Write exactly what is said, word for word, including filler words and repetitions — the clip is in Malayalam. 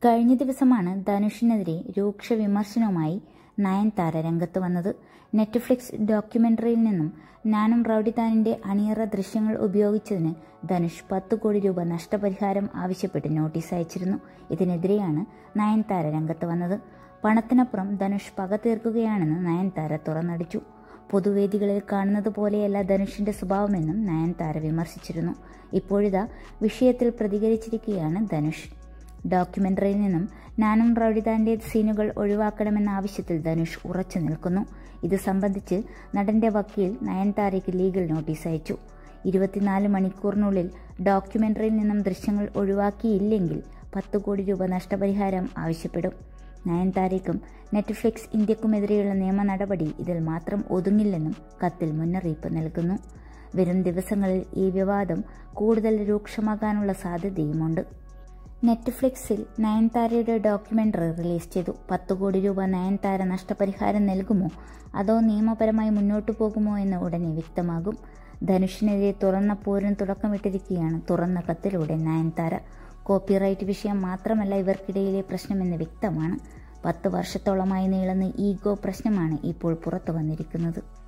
കഴിഞ്ഞ ദിവസമാണ് ധനുഷിനെതിരെ രൂക്ഷ വിമർശനവുമായി നയൻതാര രംഗത്ത് വന്നത്. നെറ്റ്ഫ്ലിക്സ് ഡോക്യുമെന്ററിയിൽ നിന്നും ഞാനും റൌഡിതാനിന്റെ അണിയറ ദൃശ്യങ്ങൾ ഉപയോഗിച്ചതിന് ധനുഷ് പത്ത് കോടി രൂപ നഷ്ടപരിഹാരം ആവശ്യപ്പെട്ട് നോട്ടീസ് അയച്ചിരുന്നു. ഇതിനെതിരെയാണ് നയൻതാര രംഗത്ത് വന്നത്. പണത്തിനപ്പുറം ധനുഷ് പക തീർക്കുകയാണെന്ന് നയൻതാര തുറന്നടിച്ചു. പൊതുവേദികളിൽ കാണുന്നത് പോലെയല്ല ധനുഷിന്റെ സ്വഭാവമെന്നും നയൻതാര വിമർശിച്ചിരുന്നു. ഇപ്പോഴിതാ വിഷയത്തിൽ പ്രതികരിച്ചിരിക്കുകയാണ് ധനുഷ്. ഡോക്യുമെന്ററിയിൽ നിന്നും ഞാനും റൌഡിതാന്റെ സീനുകൾ ഒഴിവാക്കണമെന്ന ആവശ്യത്തിൽ ധനുഷ് ഉറച്ചു നിൽക്കുന്നു. ഇത് സംബന്ധിച്ച് നടന്റെ വക്കീൽ നയൻതാരയ്ക്ക് ലീഗൽ നോട്ടീസ് അയച്ചു. ഇരുപത്തിനാല് മണിക്കൂറിനുള്ളിൽ ഡോക്യുമെന്ററിയിൽ നിന്നും ദൃശ്യങ്ങൾ ഒഴിവാക്കിയില്ലെങ്കിൽ പത്ത് കോടി രൂപ നഷ്ടപരിഹാരം ആവശ്യപ്പെടും. നയൻതാരയ്ക്കും നെറ്റ്ഫ്ലിക്സ് ഇന്ത്യക്കുമെതിരെയുള്ള നിയമ നടപടി ഇതിൽ മാത്രം ഒതുങ്ങില്ലെന്നും കത്തിൽ മുന്നറിയിപ്പ് നൽകുന്നു. വരും ദിവസങ്ങളിൽ ഈ വിവാദം കൂടുതൽ രൂക്ഷമാകാനുള്ള സാധ്യതയുമുണ്ട്. നെറ്റ്ഫ്ലിക്സിൽ നയൻതാരയുടെ ഡോക്യുമെന്ററി റിലീസ് ചെയ്തു. പത്ത് കോടി രൂപ നയൻതാര നഷ്ടപരിഹാരം നൽകുമോ അതോ നിയമപരമായി മുന്നോട്ടു പോകുമോ എന്ന് ഉടനെ വ്യക്തമാകും. ധനുഷിനെതിരെ തുറന്ന പോരിന് തുടക്കമിട്ടിരിക്കുകയാണ് തുറന്ന കത്തിലൂടെ നയൻതാര. കോപ്പിറൈറ്റ് വിഷയം മാത്രമല്ല ഇവർക്കിടയിലെ പ്രശ്നമെന്ന് വ്യക്തമാണ്. പത്ത് വർഷത്തോളമായി നീളുന്ന ഈഗോ പ്രശ്നമാണ് ഇപ്പോൾ പുറത്തു വന്നിരിക്കുന്നത്.